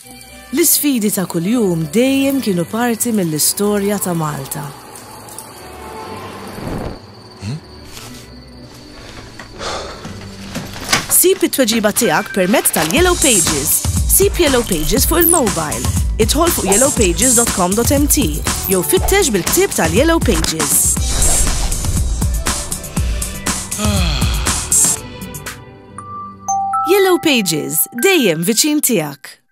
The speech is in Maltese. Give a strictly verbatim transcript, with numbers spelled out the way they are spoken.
L-isfidi ta' kuljum dejjem kienu parti mill-istorja ta' Malta. Sib it-tweġiba tiegħek permezz tal-Yellow Pages. Sib Yellow Pages fuq il-mobile. Idħol fuq yellow pages dot com dot m t jew fittex bil-ktieb tal-Yellow Pages. Yellow Pages, dejjem viċin tiegħek.